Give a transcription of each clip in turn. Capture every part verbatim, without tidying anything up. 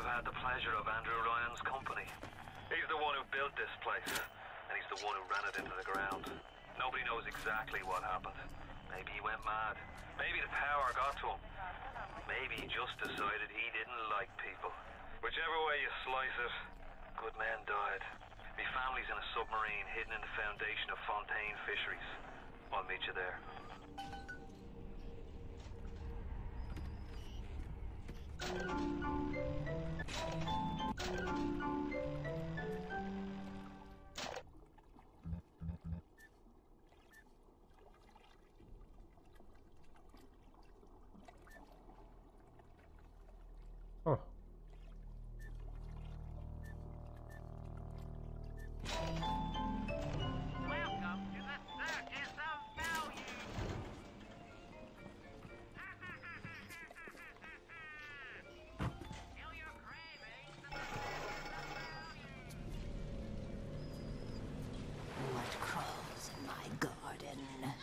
had the pleasure of Andrew Ryan's company. He's the one who built this place, and he's the one who ran it into the ground. Nobody knows exactly what happened. Maybe he went mad. Maybe the power got to him. Maybe he just decided he didn't like people. Whichever way you slice it, good men died. My family's in a submarine hidden in the foundation of Fontaine Fisheries. I'll meet you there. Huh. Welcome to the Circus of Value. Feel your cravings to the Circus of Value. What crawls in my garden?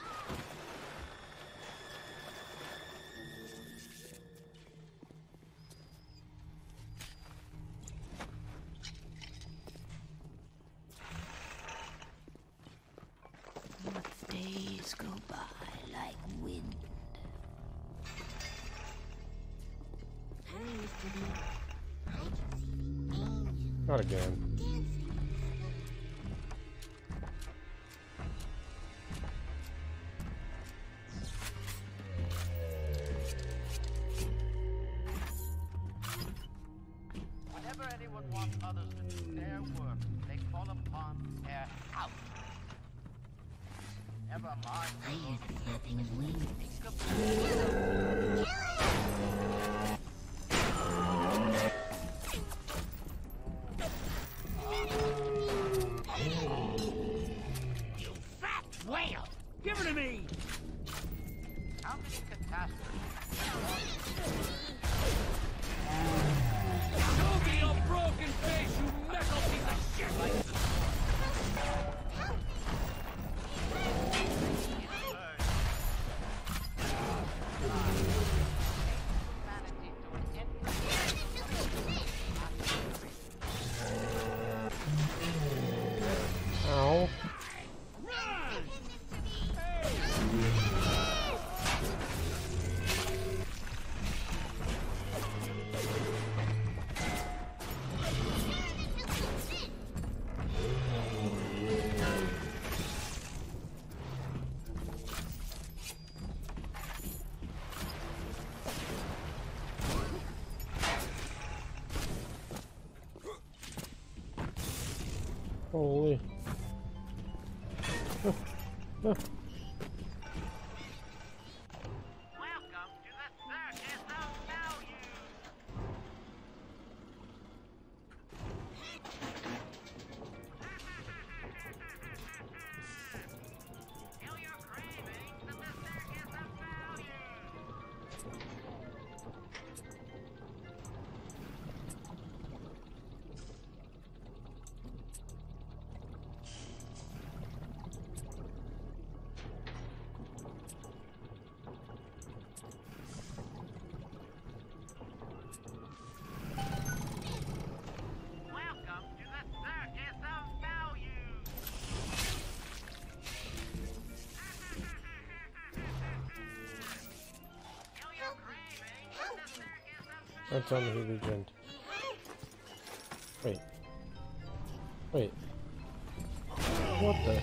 Days go by like wind. Not again. Whenever anyone wants others to do their work, they call upon their house. Never mind. I hear the flapping of wings. You fat whale! Give her to me! How many catastrophes? Show me your broken face, you metal piece of shit! Like this. Ow. Holy. Welcome to the Circus of Value. Feel your cravings of the Circus of Value. Welcome to the Circus of Value. Feel your cravings of the Circus of Value. That's on the legend. Wait. Wait. What the?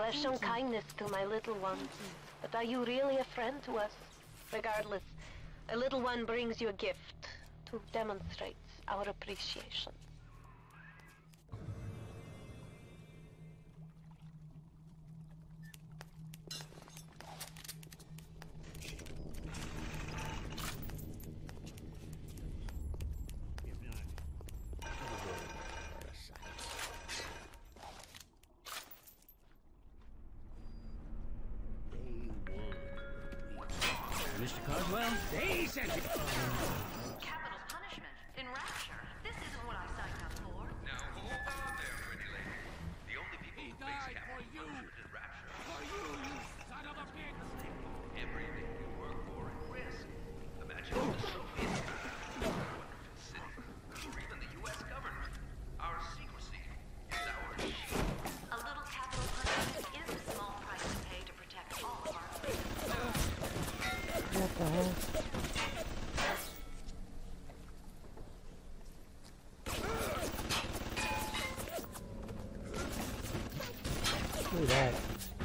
have shown kindness to my little ones, but are you really a friend to us? Regardless, a little one brings you a gift to demonstrate our appreciation. Mister Coswell, they sent it. Capital punishment in Rapture. This isn't what I signed up for. Now hold on there, pretty lady. The only people He who face died for capital you. punishment in Rapture For you, you son of a bitch! everything you work for at risk. Imagine if the Soviets found out about our wonderful city, or even the U S government. Our secrecy is our shield. A little capital punishment is a small price to pay to protect all of our freedoms. What the hell? Look at that.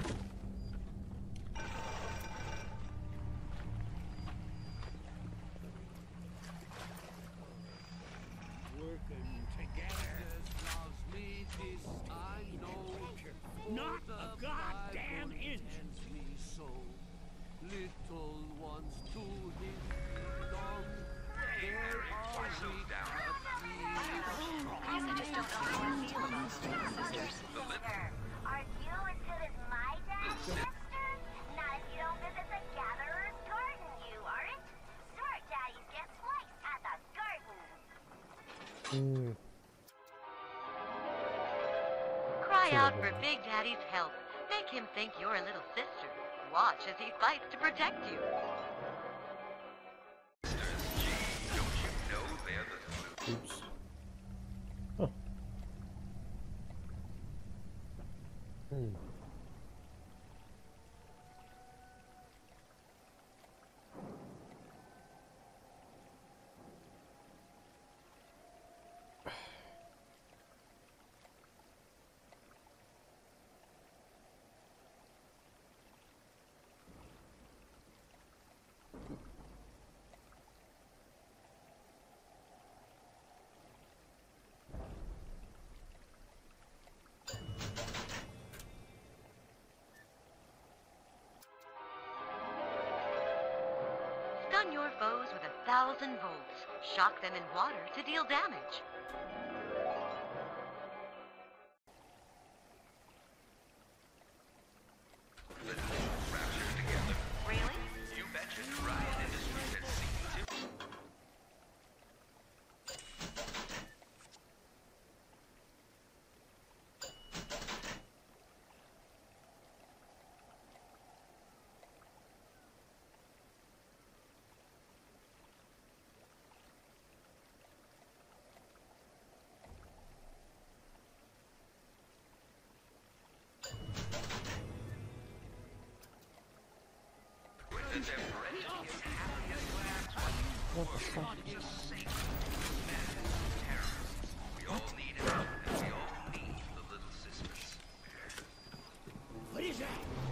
Working together. Loves me, this I know. Not a goddamn inch. Me so little ones to his freedom. There are we I guess I just don't know how I feel about those little sisters. Are you as good as my dad's sisters? Not if you don't visit the Gatherer's Garden, you aren't. Smart daddies get sliced at the garden. Hmm. Cry out for Big Daddy's help. Make him think you're a little sister. Watch as he fights to protect you. Gee, don't you know they're the Oops. Huh. Hmm. Stun your foes with a thousand volts. Shock them in water to deal damage. Rapture together. Really? You betcha. Riot Industries at C two. With the Depression as happy as lambs while you What the fuck? just safe. Madness, terrorists. We all need it, and we all need the little sisters. What is that?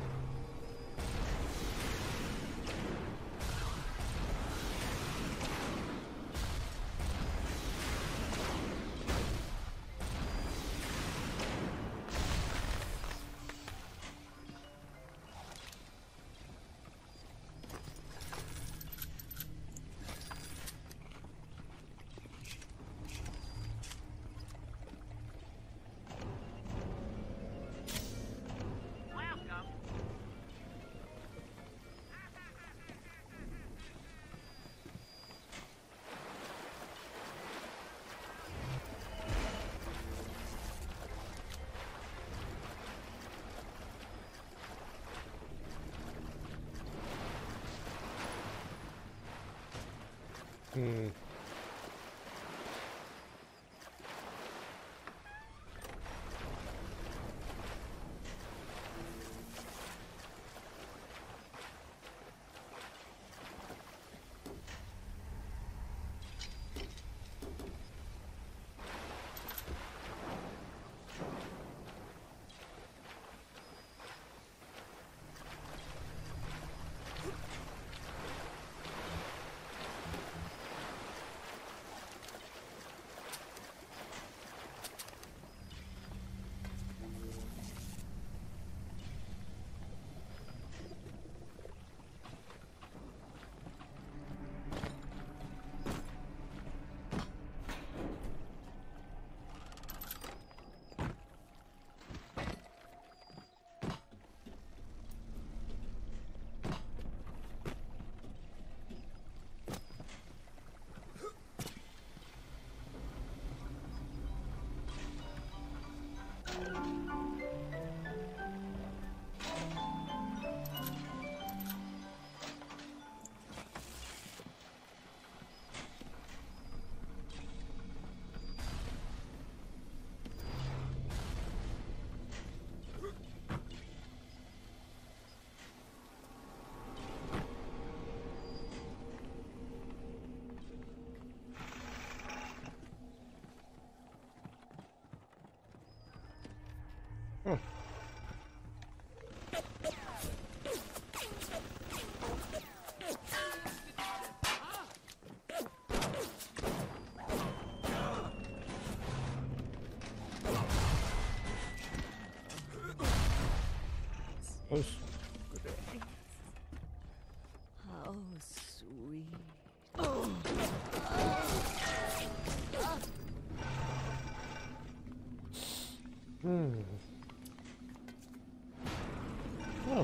Welcome. Hmm. Huh. Close. How sweet. Hmm. Oh.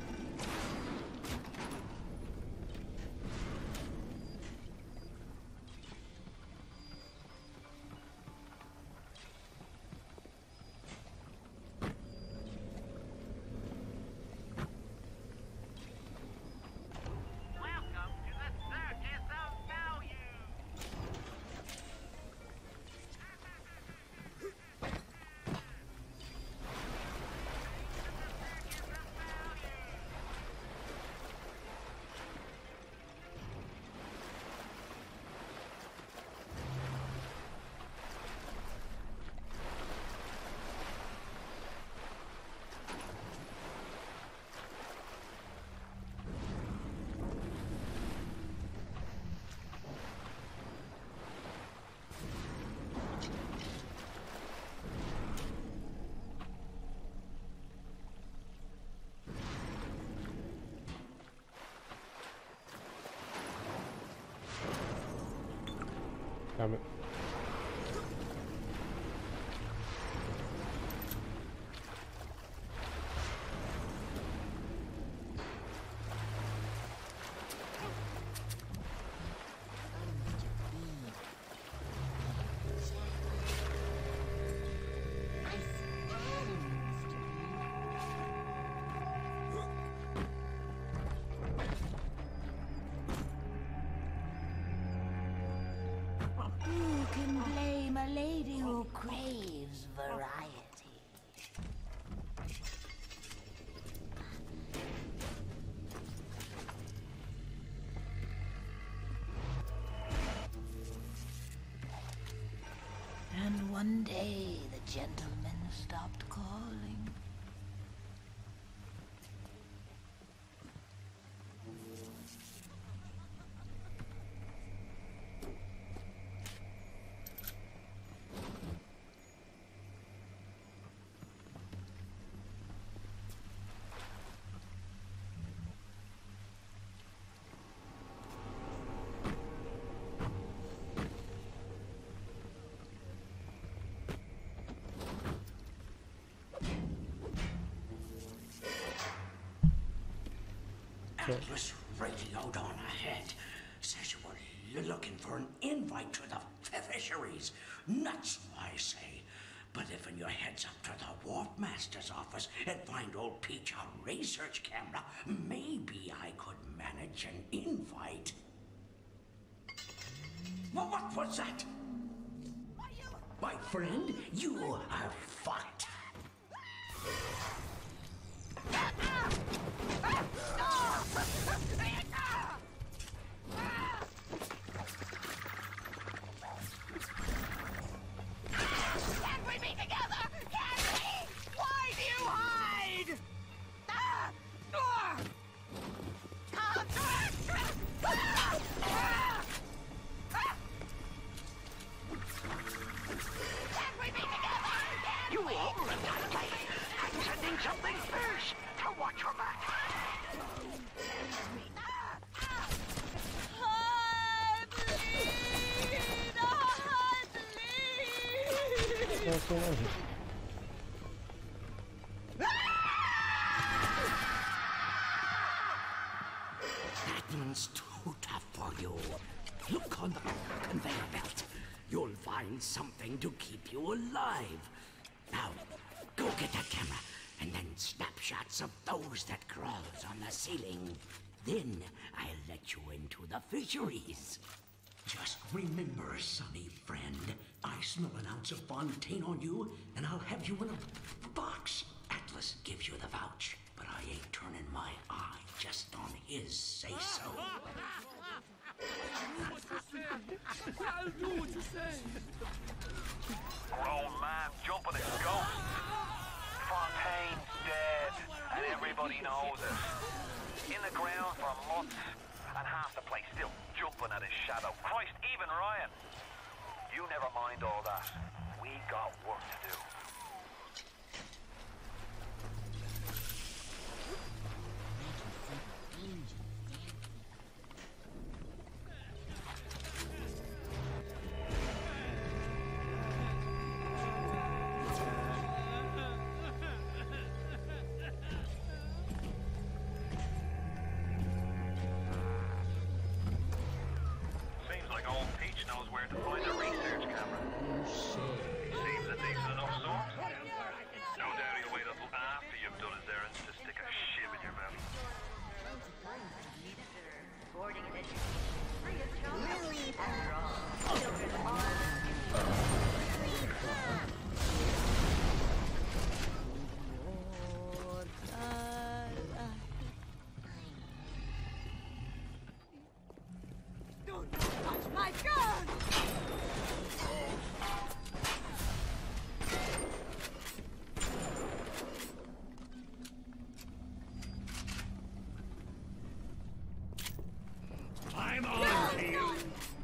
Welcome to the Circus of Value. Damn it. Who can blame a lady who craves variety? And one day the gentleman stopped calling. Atlas radioed on ahead. Says you were looking for an invite to the fisheries. Nuts, I say. But if in your heads up to the Warp Master's office and find old Peach a research camera, maybe I could manage an invite. Well, what was that? My friend, you are fucked. Can we be together? Can we? Why do you hide? Ah! Ah! Ah! Ah! Ah! Ah! Can we be together? Can you all retaliate? I'm sending something first to watch your back. What's going on here? That one's too tough for you. Look on the conveyor belt. You'll find something to keep you alive. Now, go get that camera, and then snapshots of those that crawls on the ceiling. Then I'll let you into the fisheries. Just remember, sonny friend, I smell an ounce of Fontaine on you, and I'll have you in a box. Atlas gives you the vouch, but I ain't turning my eye just on his say-so. I'll do what you say. Poor old man jumping his ghost. Fontaine Everybody knows it. In the ground for months, and half the place still jumping at his shadow. Christ, even Ryan. You never mind all that. We got work to do. Seems like old Peach knows where to find a research camera. Seems a decent enough sort. No doubt he'll wait until after you've done his errands to stick a shiv in your mouth. Boarding and education free of charge. After all, children are... Don't touch my gun! I'm on to you.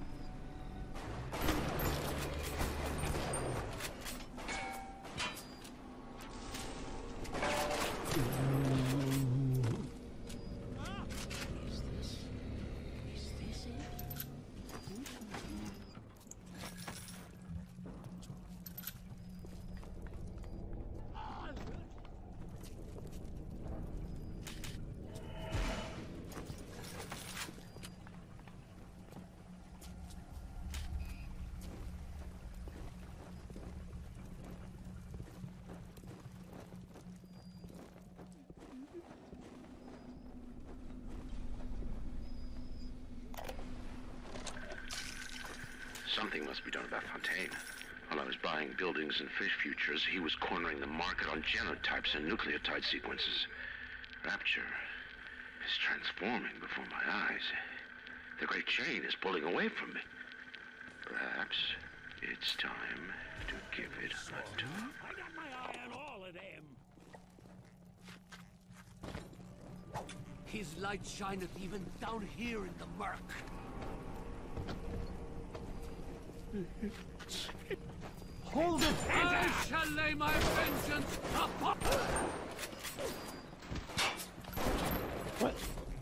Something must be done about Fontaine. While I was buying buildings and fish futures, he was cornering the market on genotypes and nucleotide sequences. Rapture is transforming before my eyes. The great chain is pulling away from me. Perhaps it's time to give it a tug. I got my eye on all of them. His light shineth even down here in the murk. Hold it! I shall lay my vengeance upon... What?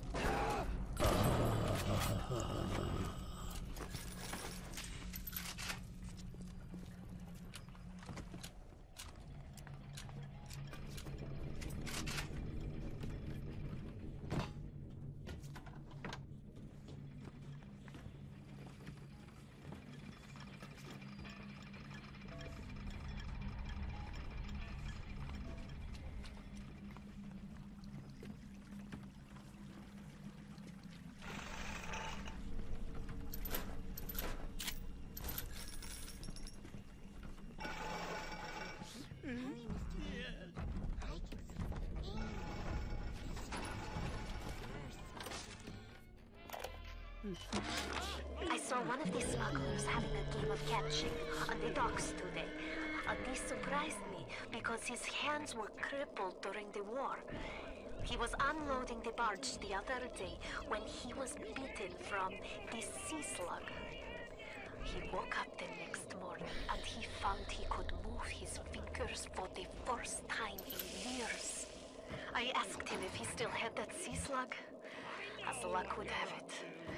I saw one of the smugglers having a game of catching on the docks today. And this surprised me because his hands were crippled during the war. He was unloading the barge the other day when he was bitten from the sea slug. He woke up the next morning and he found he could move his fingers for the first time in years. I asked him if he still had that sea slug. As luck would have it,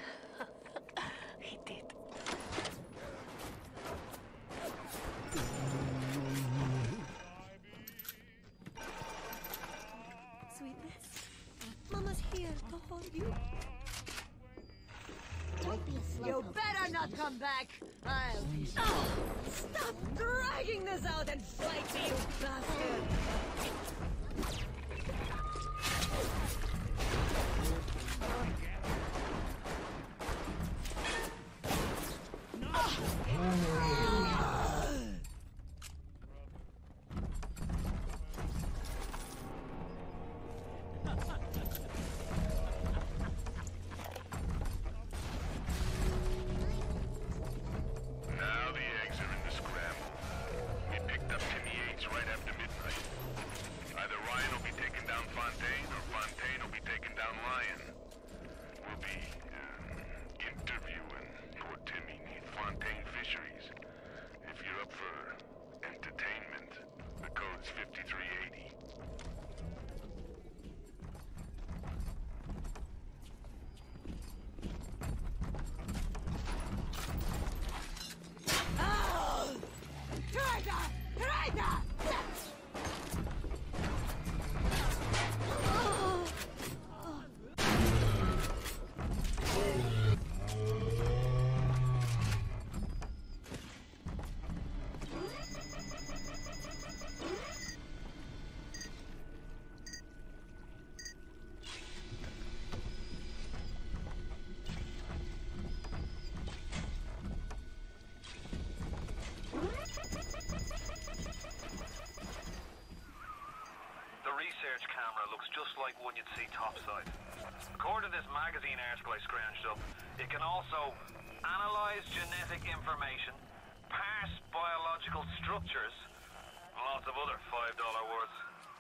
he did. Sweetness, Mama's here to hold you. Don't be a You better not come back. I'll... Oh, stop dragging this out and fight me, you bastard! Now the eggs are in the scramble. We picked up Timmy Yates right after midnight. fifty-three eighty. Research camera looks just like one you'd see topside. According to this magazine article I scrounged up, it can also analyze genetic information, parse biological structures, and lots of other five dollar words.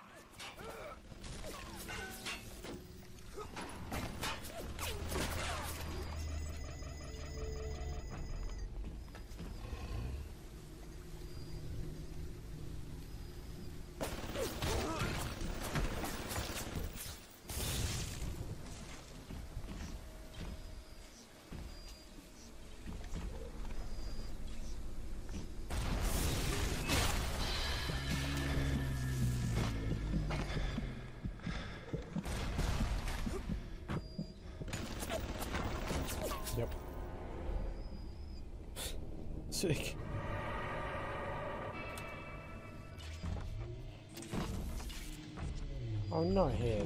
Yep. Sick. Oh, not here.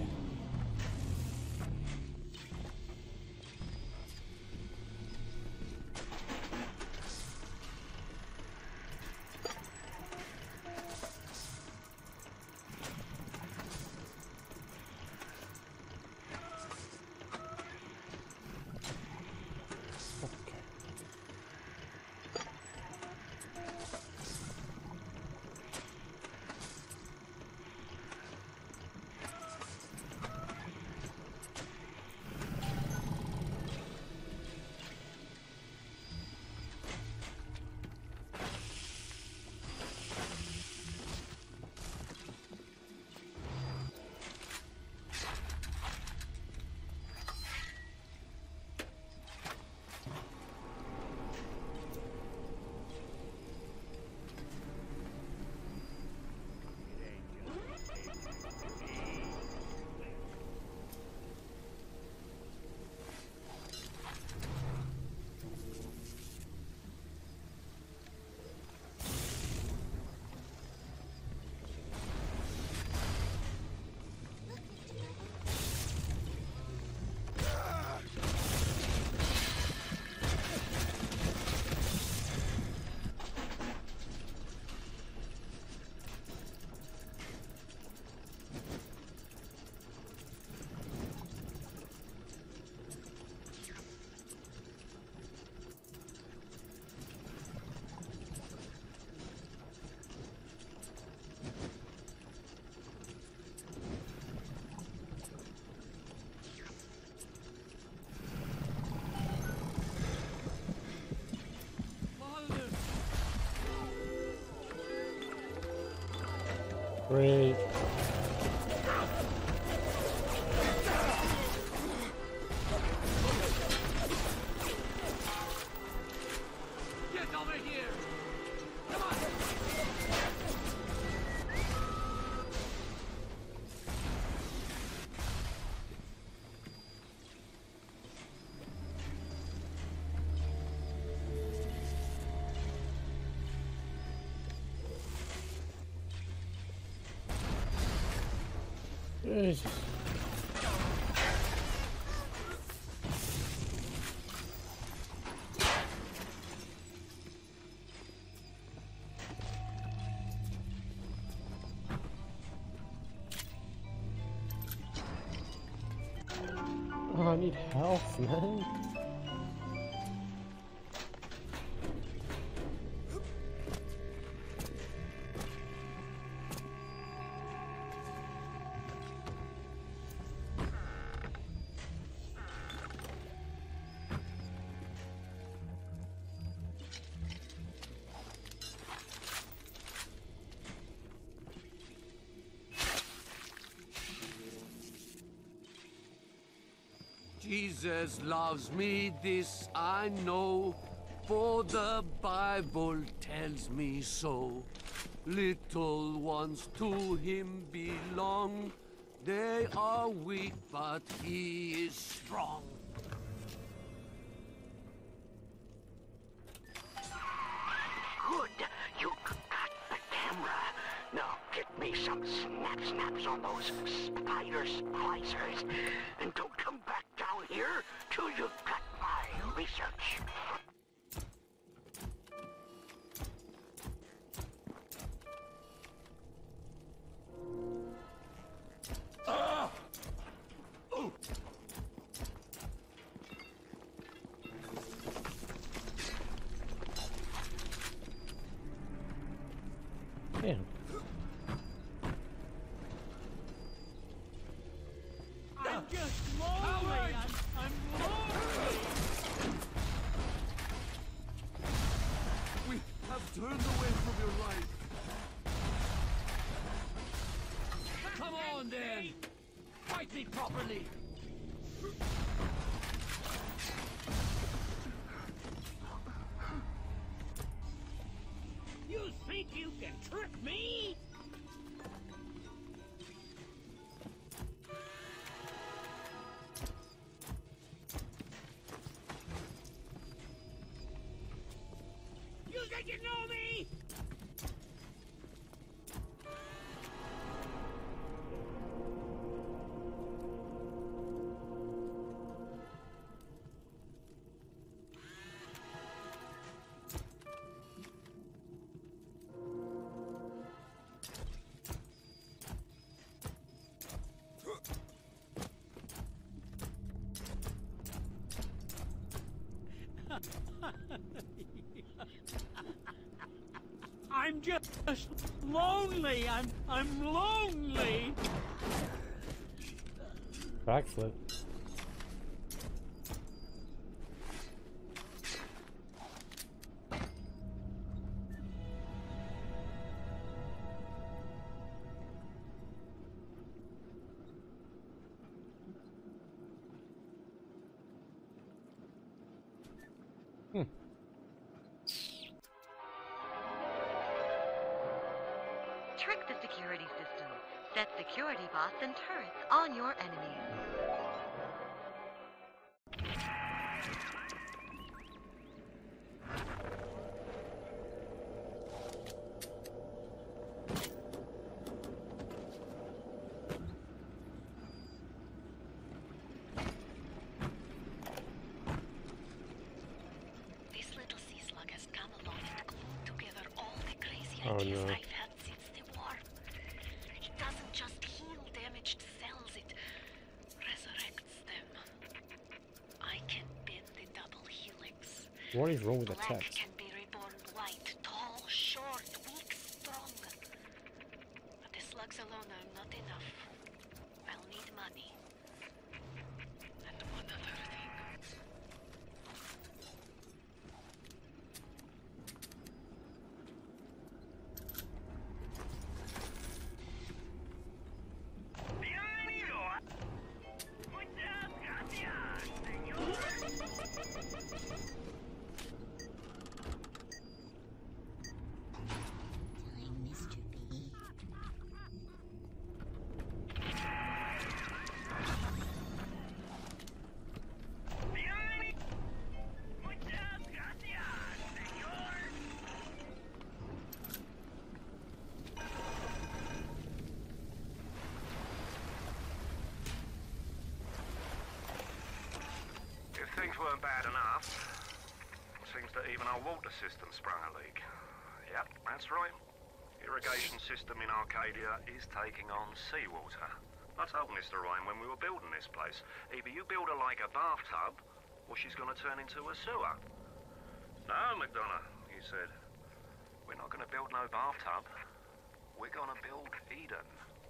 Great. Get over here! Come on! Jesus. Oh, I need health, man. Jesus loves me, this I know, for the Bible tells me so. Little ones to him belong. They are weak, but he is strong. Good. You got the camera. Now get me some snap-snaps on those spider splicers. And don't come back down here till you've got my research. Ah! Oh! Damn. I'm just lonely. I'm, I'm lonely. We have turned away from your life. Come on, then. Fight me properly. You think you can trick me? You think you know me? I'm just lonely. I'm I'm lonely. Backflip. Hmm. Trick the security system. Set security bots and turrets on your enemies. This little sea slug has come along and glued together all the crazy Oh, ideas no. I've had since the war. It doesn't just heal damaged cells, it resurrects them. I can bend the double helix. What is wrong with the Black text? can be reborn white, tall, short, weak, strong. But the slugs alone are not enough. I'll need money. And one other thing. Time, Mister B. If things weren't bad enough, it seems that even our water system sprung a leak. Yep, that's right. Irrigation system in Arcadia is taking on seawater. I told Mister Ryan when we were building this place, either you build her like a bathtub, or she's gonna turn into a sewer. No, McDonough, he said. We're not gonna build no bathtub. We're gonna build Eden.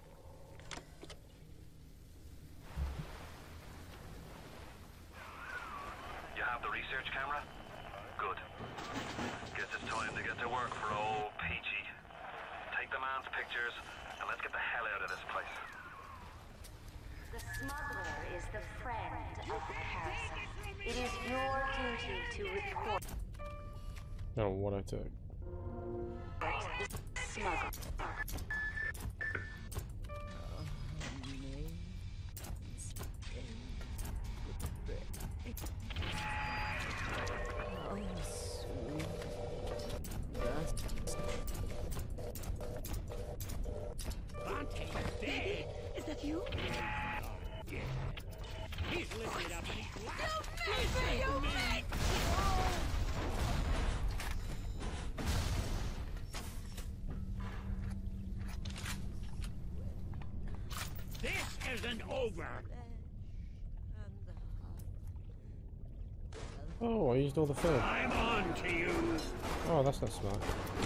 You have the research camera? Good. Guess it's time to get to work for old Peachy. Take the man's pictures, and let's get the hell out of this place. The smuggler is the friend of the parasite. It is your duty to report. Oh, what I took. Smuggler. Is that you? Yeah. He's lifted up and he's laughing. You made me! This isn't over. Oh, I used all the film. I'm on to you. Oh, that's not smart.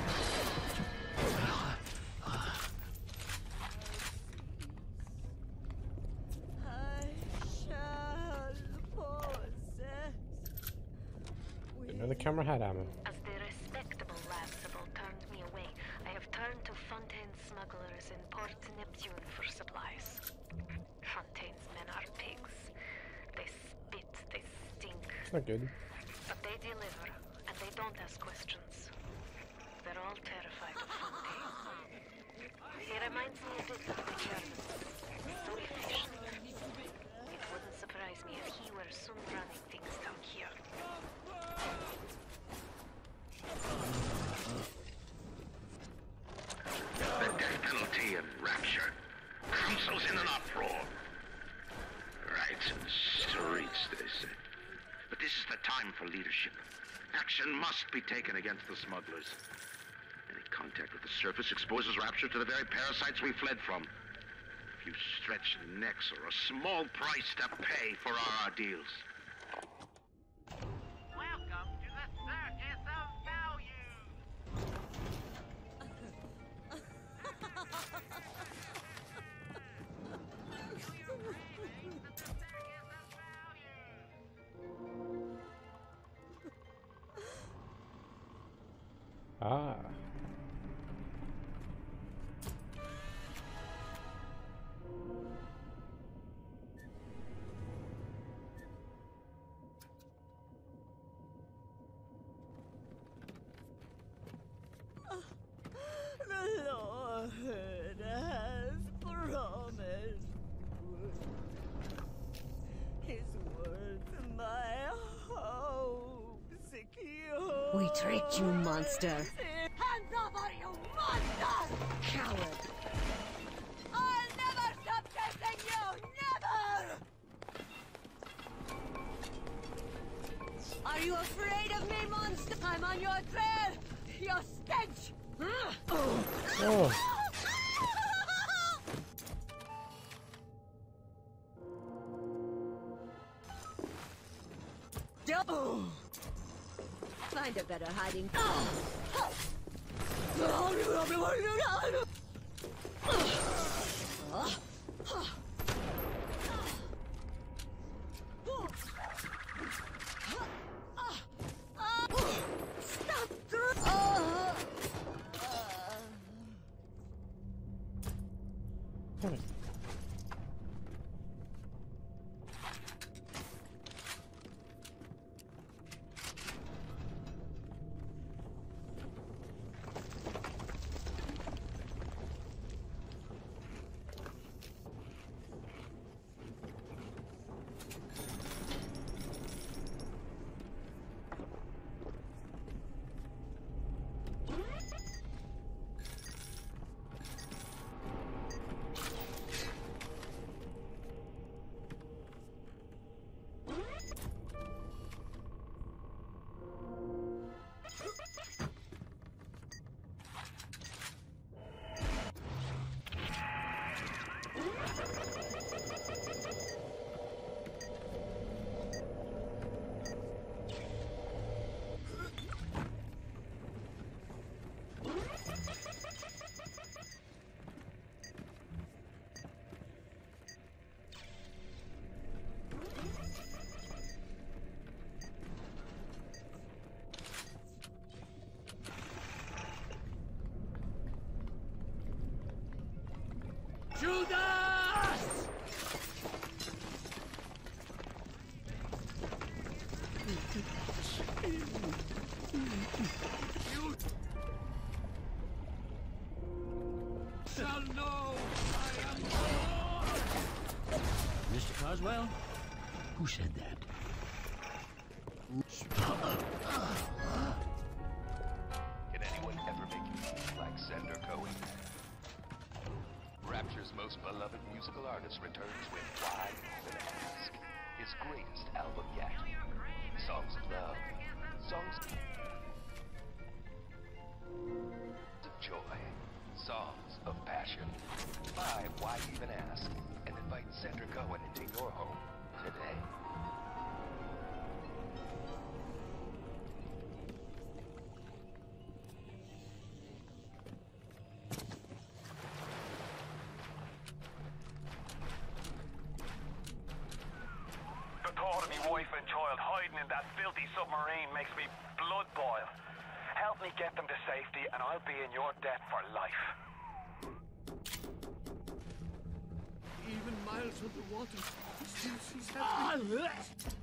The camera had ammo. As the respectable Labsable turned me away, I have turned to Fontaine's smugglers in Port Neptune for supplies. Fontaine's men are pigs. They spit, they stink. It's not good. But they deliver, and they don't ask questions. They're all terrified of Fontaine. He reminds me a bit of the Germans. So efficient. It wouldn't surprise me if he were soon running things down here. The death penalty and rapture. Council's in an uproar. Right, streets, they say. But this is the time for leadership. Action must be taken against the smugglers. Any contact with the surface exposes rapture to the very parasites we fled from. A few stretched necks or a small price to pay for our ordeals. Welcome to the Circus of Value. Ah. The Lord has promised His word to my hope secure. We tricked you, monster. Hands off her, you monster! Coward. I'll never stop chasing you! Never! Are you afraid of me, monster? I'm on your trail! Your stench! Oh. Oh. Find a better hiding place. Stop! Damn it. Judas! shall know I am Lord! Mister Coswell? Who said that? Can anyone ever make you feel like Senator Cohen? Rapture's most beloved musical artist returns with Why Even Ask, his greatest album yet. Songs of love, songs of joy, songs of passion. Buy Why Even Ask and invite Senator Cohen into your home today. The thought of me wife and child hiding in that filthy submarine makes me blood boil. Help me get them to safety and I'll be in your debt for life. Even miles underwater, he still sees everything.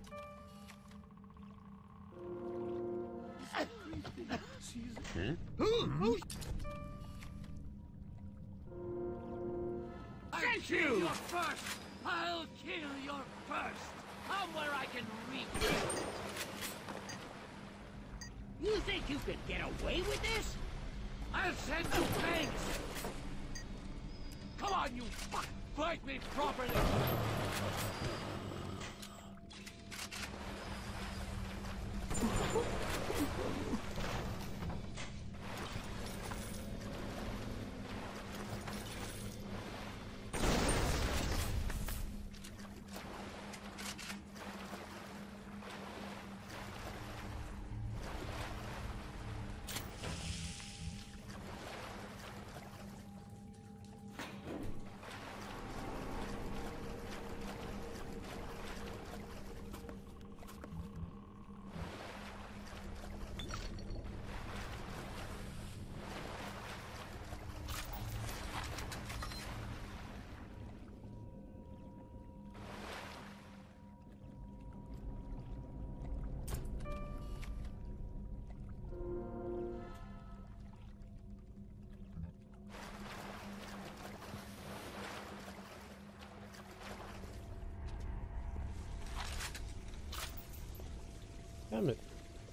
Everything sees Huh? I'll kill your first! I'll kill your first! Come where I can reach you! You think you could get away with this? I'll send you pigs! Come on, you fuck! Fight me properly! Damn it.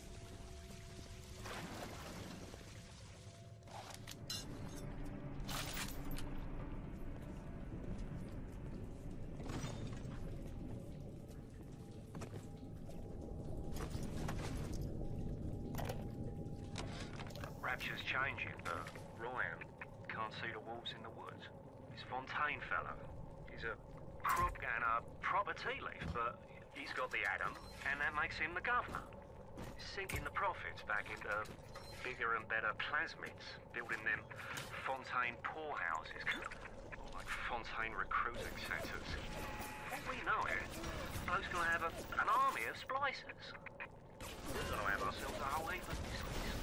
Rapture's changing, but Ryan can't see the wolves in the woods. This Fontaine fellow, he's a crook and a proper tea leaf, but he's got the atom, and that makes him the governor. Sinking the profits back into bigger and better plasmids, building them Fontaine poorhouses, like Fontaine recruiting centres. Before we know it, bloke's gonna have a, an army of splicers. We're gonna have ourselves a whole heap of business.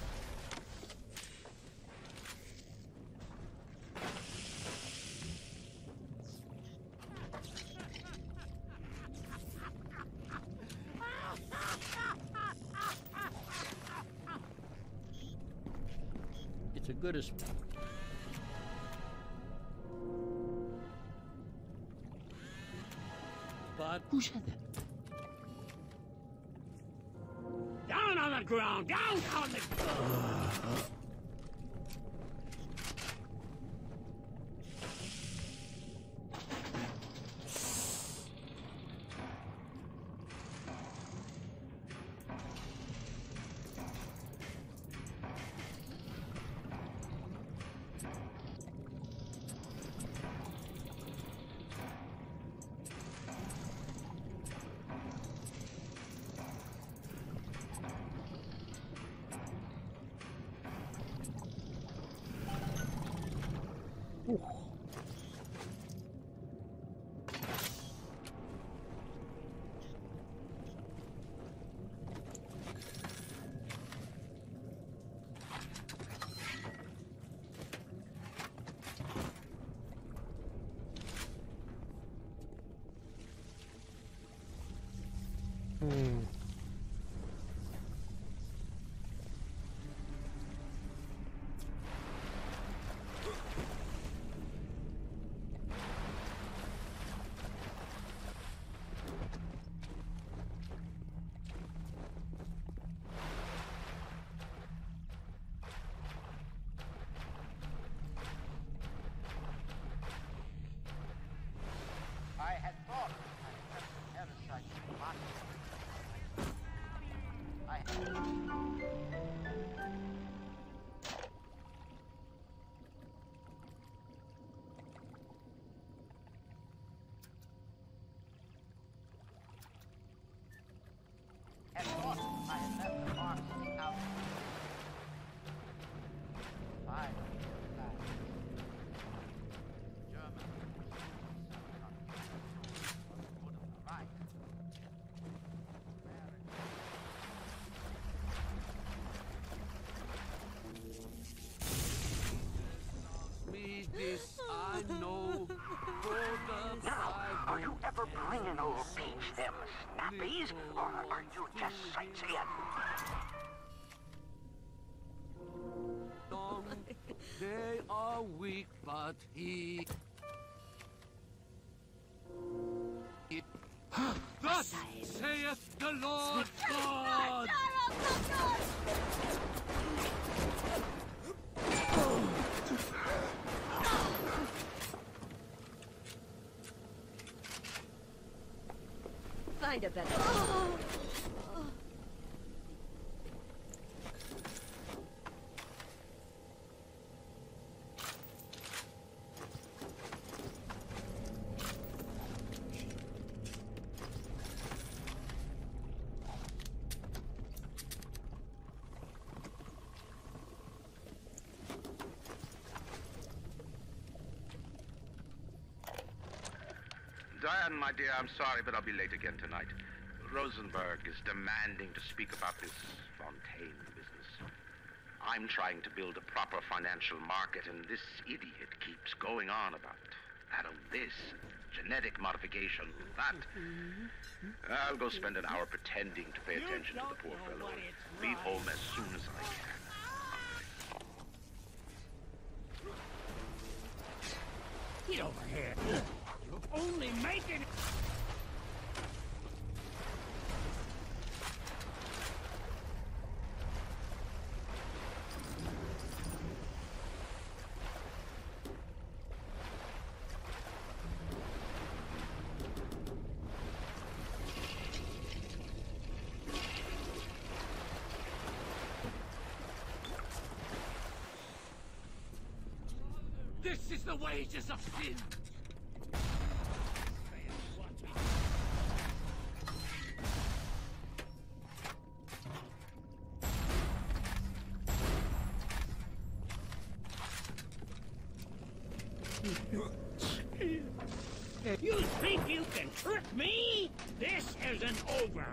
It's a good as... But who said that? Down on the ground! Down on the ground! Hmm. I know for the Now, are you Bible ever bringing old tells me Peach them snappies, or are you just sightseeing? so they are weak, but he... Thus saith the Lord God! Find a better. Diane, my dear, I'm sorry, but I'll be late again tonight. Rosenberg is demanding to speak about this Fontaine business. I'm trying to build a proper financial market, and this idiot keeps going on about Adam this, genetic modification, that. I'll go spend an hour pretending to pay attention to the poor fellow. Be home as soon as I can. Get over here. You're only making... This is the wages of sin! You think you can trick me? This isn't over!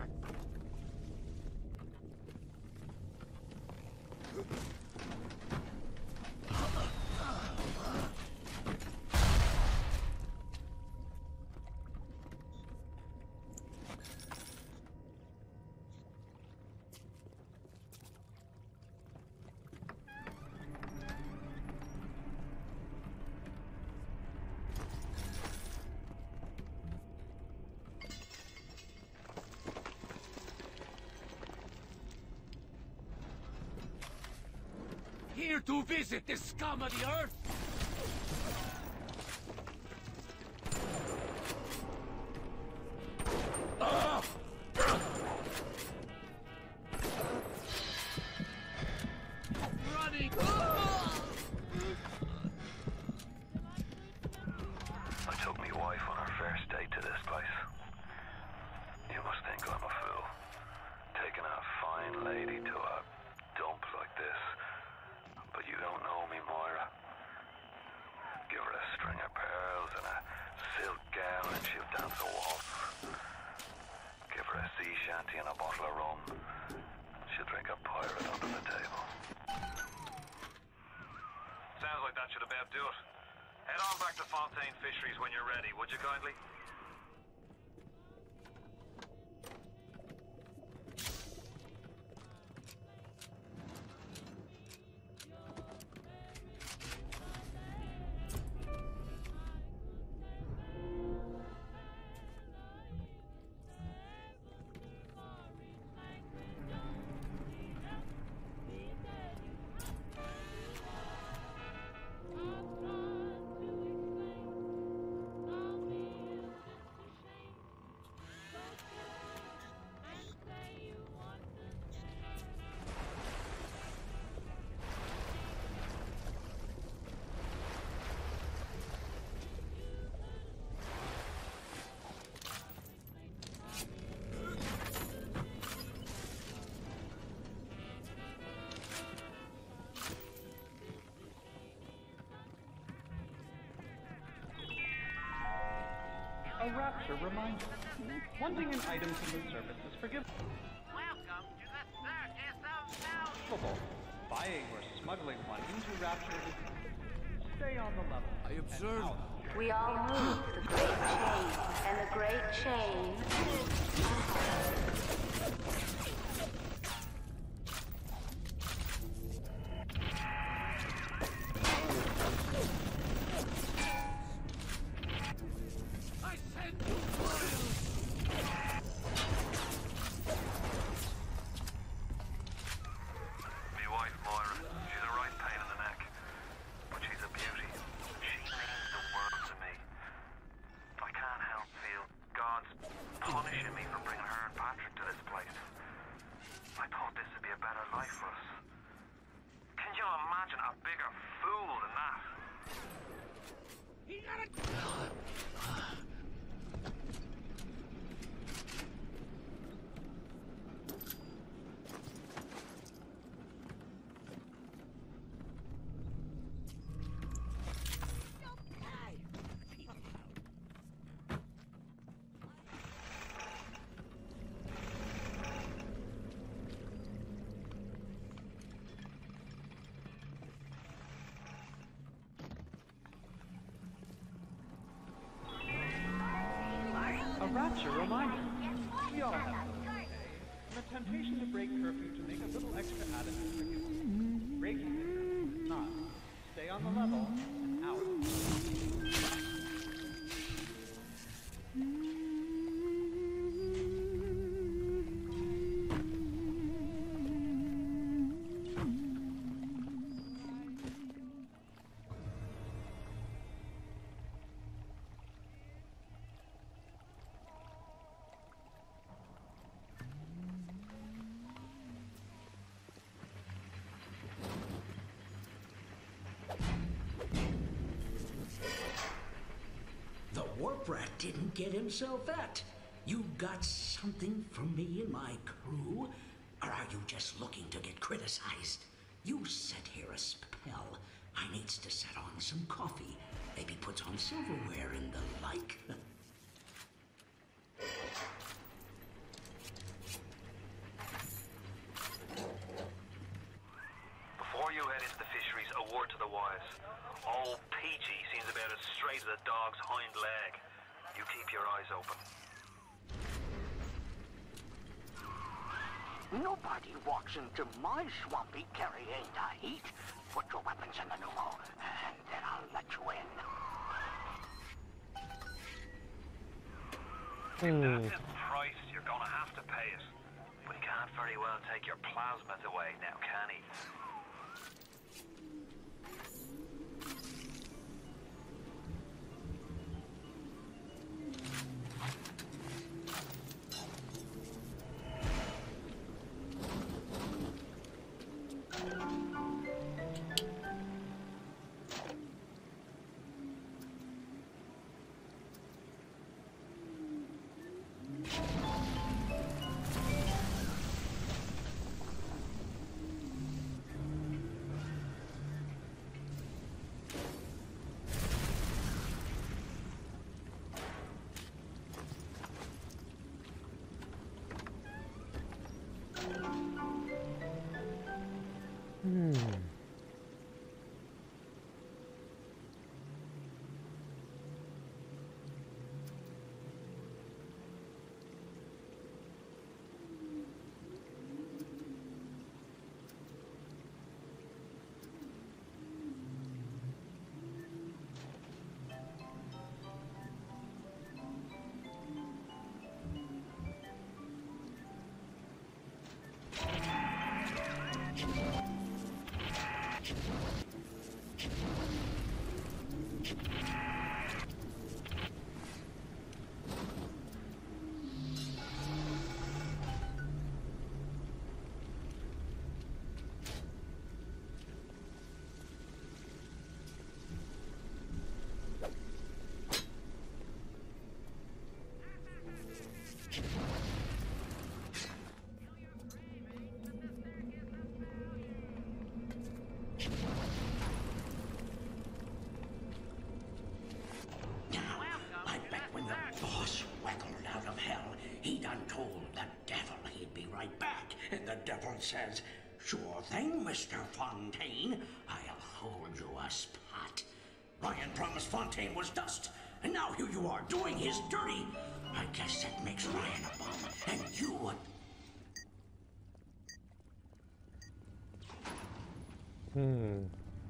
Here to visit the scum of the earth! Ugh! Running! I took me wife on our first date to this place. You must think I'm a fool. Taking a fine lady to a dump like this. But you don't know me, Moira. Give her a string of pearls and a silk gown and she'll dance a waltz. Give her a sea shanty and a bottle of rum. She'll drink a pirate under the table. Sounds like that should about do it. Head on back to Fontaine Fisheries when you're ready, would you kindly? A rapture reminder. Wanting an item from the service is forgivable. Welcome to the circus of value. Buying or smuggling one into rapture is... Stay on on the level. I observe. We all move the great chain, and the great chain. I send you files. Me wife, Moira, she's a right pain in the neck. But she's a beauty. She means the world to me. I can't help feel God's punishing me for bringing her and Patrick to this place. I thought this would be a better life for us. Can you imagine a bigger fool than that? He got it! A rapture reminder. We all have them. And the temptation to break curfew to make a little extra added is forgivable. Breaking the curfew is not. Stay on the level and out. The warp rat didn't get himself at. You got something from me and my crew? Or are you just looking to get criticized? You sit here a spell. I needs to set on some coffee. Maybe put on silverware and the like. Before you head into the fisheries, a word to the wise. Old Peachy seems about as straight as a dog's hind leg. You keep your eyes open. Nobody walks into my swampy carrying the heat. Put your weapons in the pneumo, and then I'll let you in. If that's his price, you're gonna have to pay it. But he can't very well take your plasmas away now, can he? Hmm. And the devil says, "Sure thing, Mister Fontaine. I'll hold you a spot." Ryan promised Fontaine was dust, and now here you are doing his dirty. I guess that makes Ryan a bum, and you a... Hmm.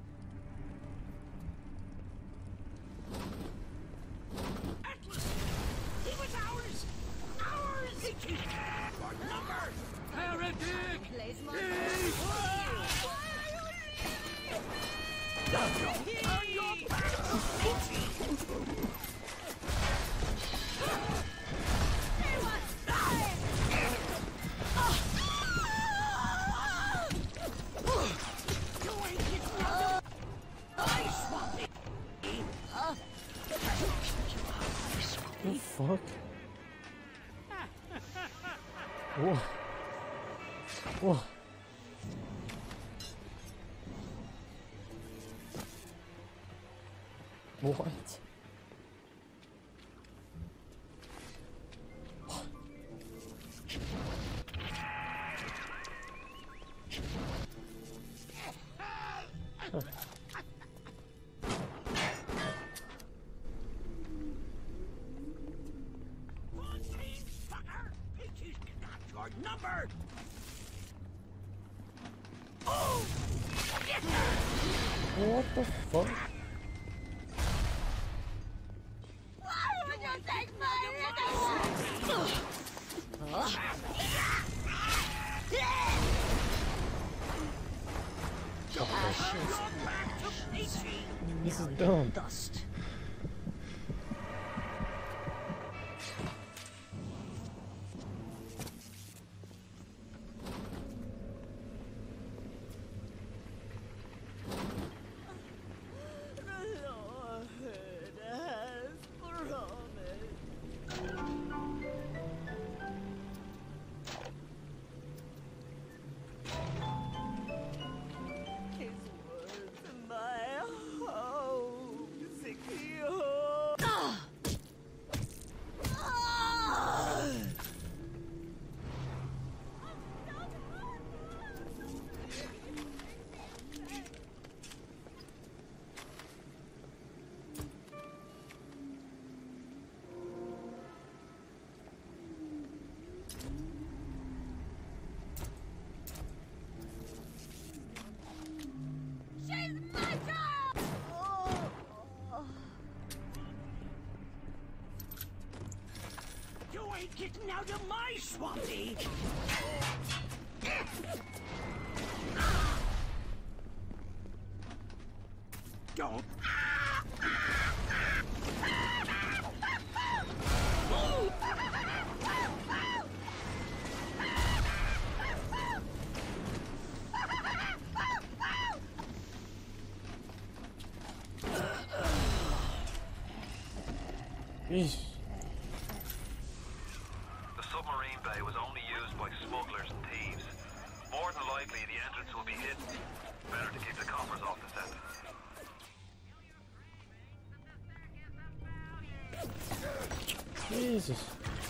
Atlas! He was ours! Ours! Our number! Heretic! Plays my Don't turn your back to Peachy! The fuck? Whoa. Whoa. What? Huh. Number! Oh! What the fuck? Why would you take my little... This is dumb. Dust. Getting out of my swampy! Don't. Yeesh. The submarine bay was only used by smugglers and thieves. More than likely, the entrance will be hidden. Better to keep the coppers off the scent. Jesus.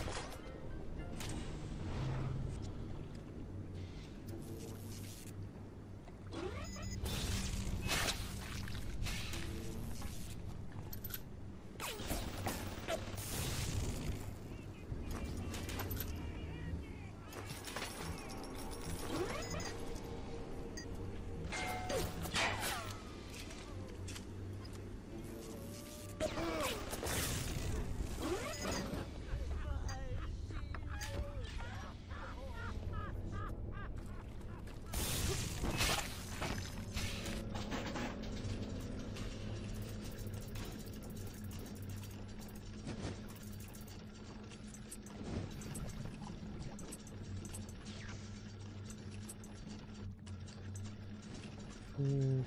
Hmm.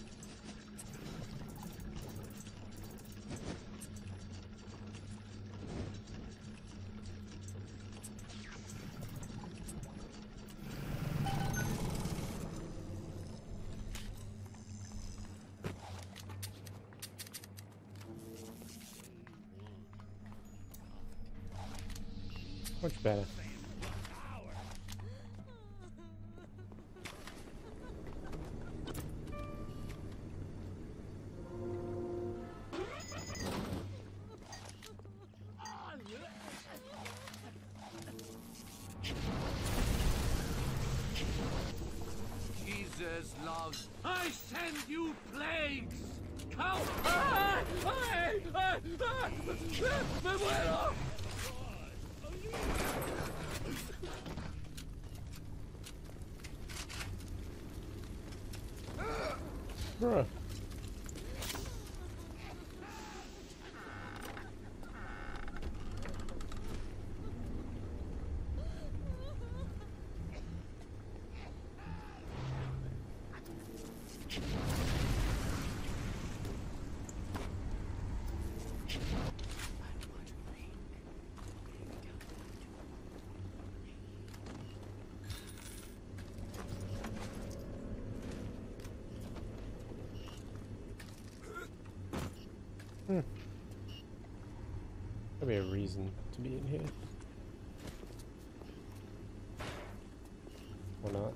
Much better. endless loves. I send you plagues. Come. ¡Ay! ¡Ay! ¡Ay! ¡Ay! ¡Me muero! Bruh. Hmm. There'll be a reason to be in here. Or not.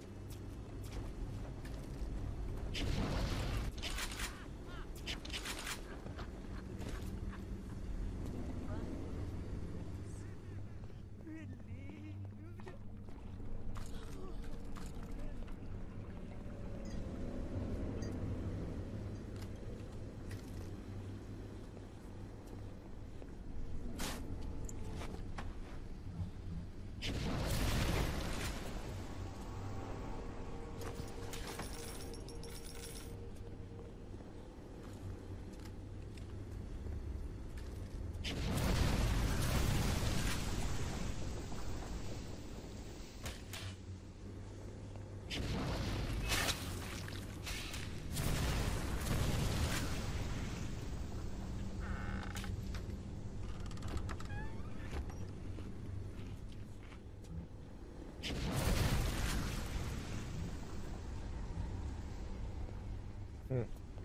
Hmm.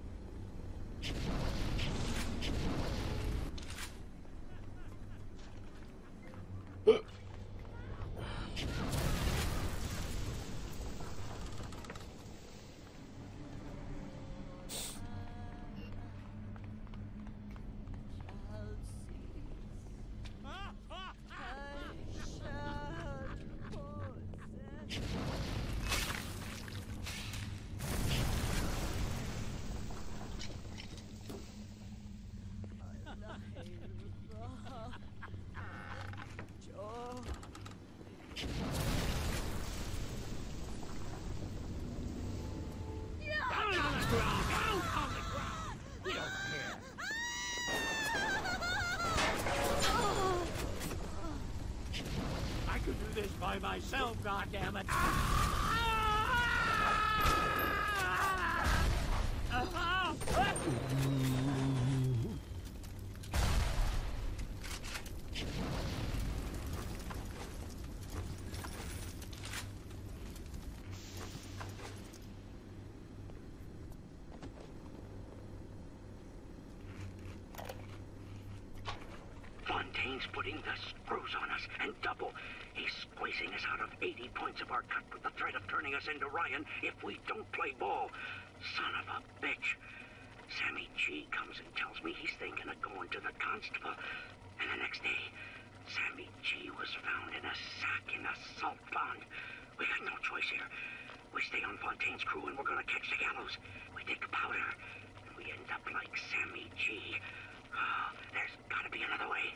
By myself, goddammit! Fontaine's putting the screws on us, and double. He's squeezing us out of eighty points of our cut with the threat of turning us into Ryan if we don't play ball. Son of a bitch. Sammy G comes and tells me he's thinking of going to the constable. And the next day, Sammy G was found in a sack in a salt pond. We got no choice here. We stay on Fontaine's crew and we're gonna catch the gallows. We take powder, and we end up like Sammy G. Oh, there's gotta be another way.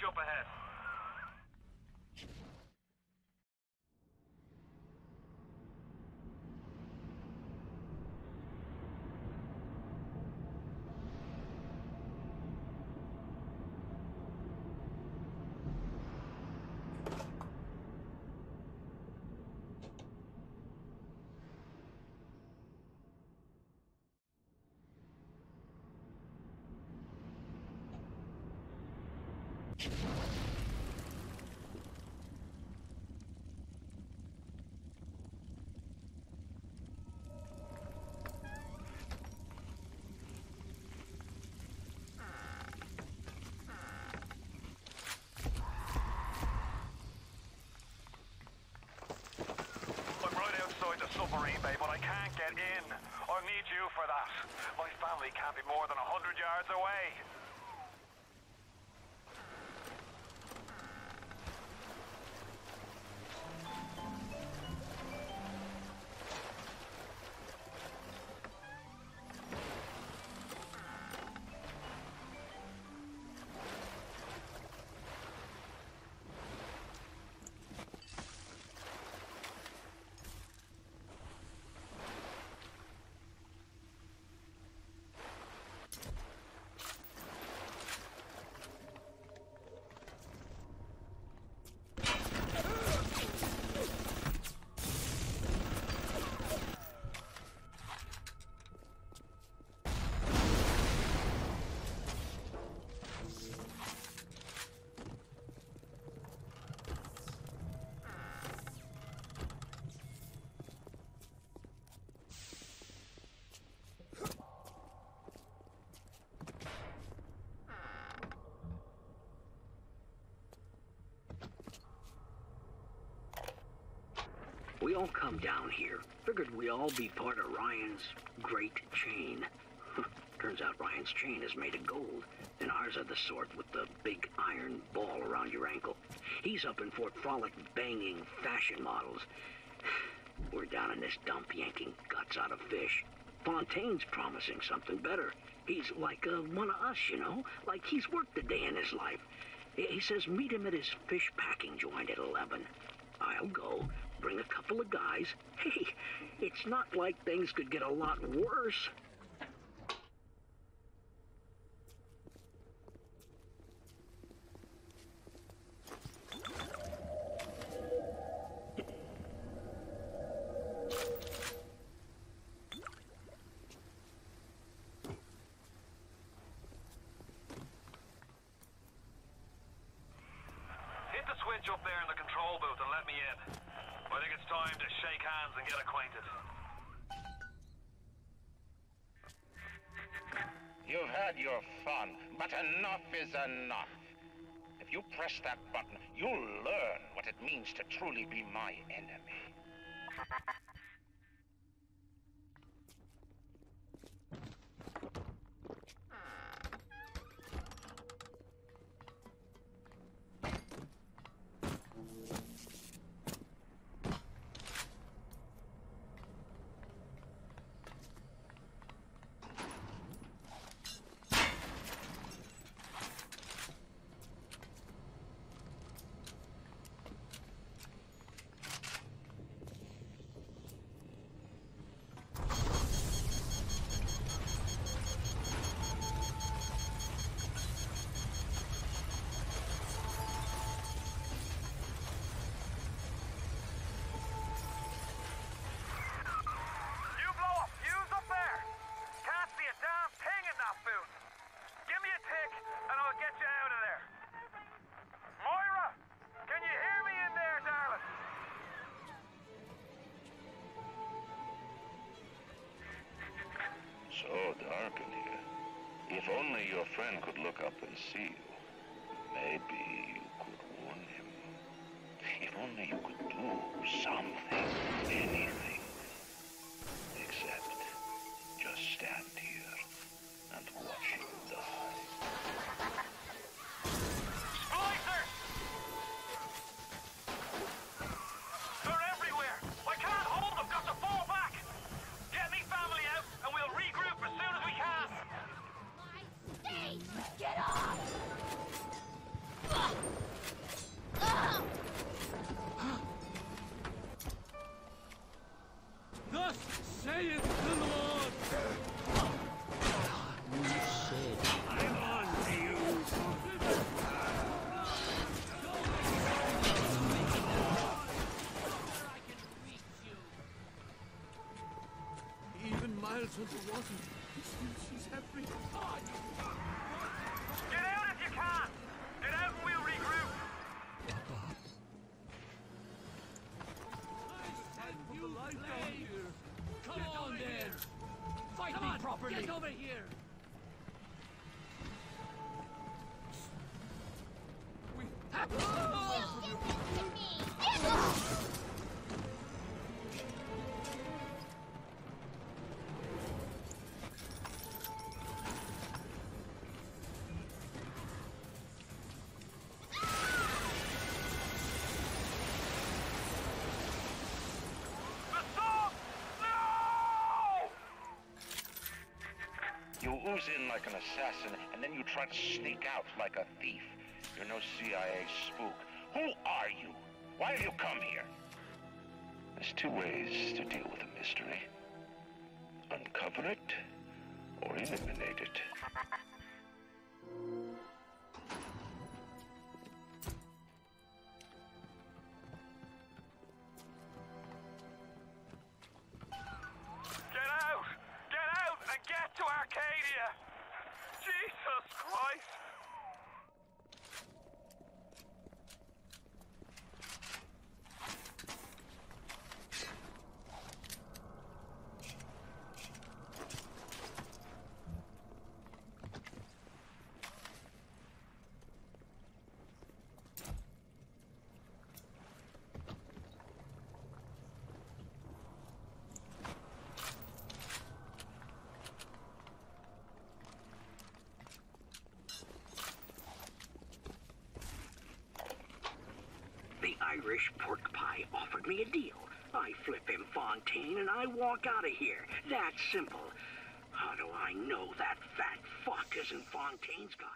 you up ahead. Submarine bay, but I can't get in. I need you for that. My family can't be more than a hundred yards away. We all come down here. Figured we all be part of Ryan's great chain. Turns out Ryan's chain is made of gold, and ours are the sort with the big iron ball around your ankle. He's up in Fort Frolic banging fashion models. We're down in this dump yanking guts out of fish. Fontaine's promising something better. He's like uh, one of us, you know? Like he's worked a day in his life. He says meet him at his fish packing joint at eleven. I'll go, bring a couple of guys. Hey, it's not like things could get a lot worse. Hit the switch up there in the control booth and let me in. I think it's time to shake hands and get acquainted. You've had your fun, but enough is enough. If you press that button, you'll learn what it means to truly be my enemy. So dark in here. If only your friend could look up and see you. Maybe you could warn him. If only you could do something, anything. Except just stand here and watch him die. Splicers! They're everywhere! I can't hold them! Got to fall back! Get me family out and we'll regroup as soon as we can! Stay! Get off! underwater. She's every time. Get out if you can! Get out and we'll regroup! You play here. Come on then. Fight me properly. Get over here. We have to. You ooze in like an assassin, and then you try to sneak out like a thief. You're no C I A spook. Who are you? Why have you come here? There's two ways to deal with a mystery. Uncover it, or eliminate it. Get out! Get out and get to Arcadia! Jesus Christ! The Irish pork pie offered me a deal. I flip him Fontaine and I walk out of here. That simple. How do I know that fat fuck isn't Fontaine's guy?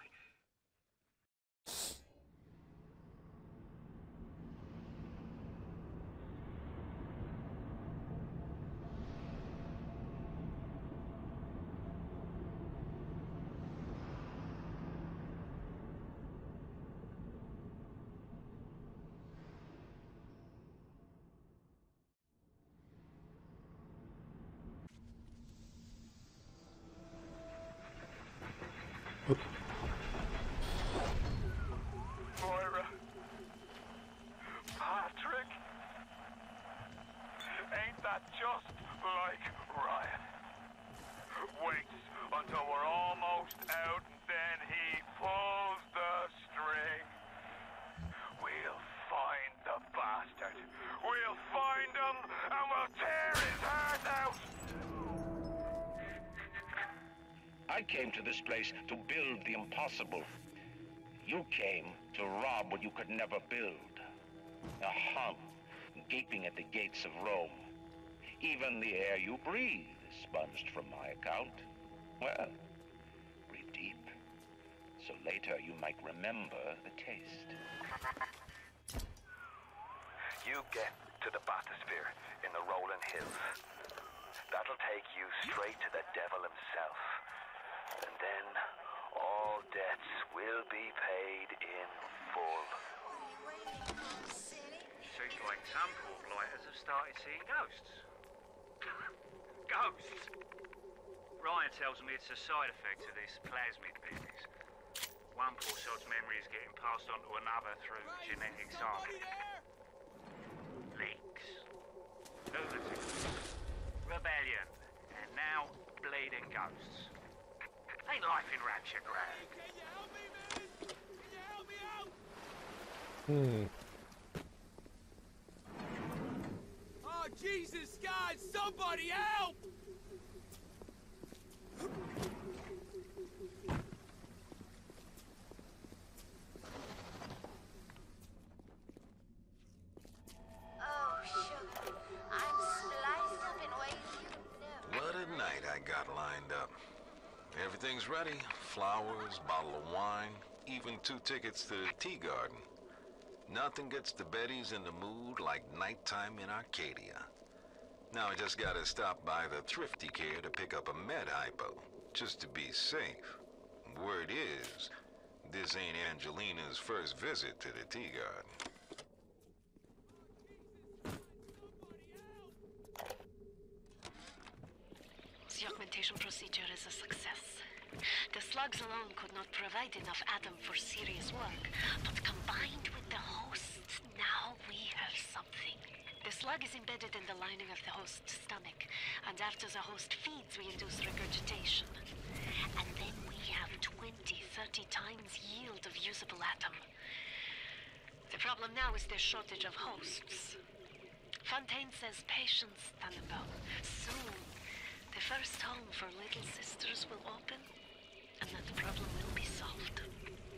Moira. Patrick. Ain't that just like Ryan? Waits until we're almost out and then he pulls the string. We'll find the bastard. We'll find him and we'll tear his heart out. I came to this place to build the impossible. You came to rob what you could never build. A hum, gaping at the gates of Rome. Even the air you breathe is sponged from my account. Well, breathe deep, so later you might remember the taste. You get to the bathysphere in the rolling hills. That'll take you straight to the devil himself. And then all debts will be paid in full. Seems like some poor blighters have started seeing ghosts. Ghosts? Ryan tells me it's a side effect of this plasmid business. One poor sod's memory is getting passed on to another through genetic sampling. Leaks. Lunatics. Rebellion. And now bleeding ghosts. Ain't life in Rapture grand? Hmm. Oh, Jesus, God, somebody help! Oh, sugar. I'm spliced up in ways you know. What a night I got lined up. Everything's ready. Flowers, bottle of wine, even two tickets to the tea garden. Nothing gets the Bettys in the mood like nighttime in Arcadia. Now I just gotta stop by the Thrifty Care to pick up a med hypo, just to be safe. Word is, this ain't Angelina's first visit to the tea garden. The augmentation slugs alone could not provide enough atom for serious work, but combined with the hosts, now we have something. The slug is embedded in the lining of the host's stomach, and after the host feeds, we induce regurgitation. And then we have twenty, thirty times yield of usable atom. The problem now is the shortage of hosts. Fontaine says patience, Tannenbaum. Soon, the first home for little sisters will open, and that problem will be solved.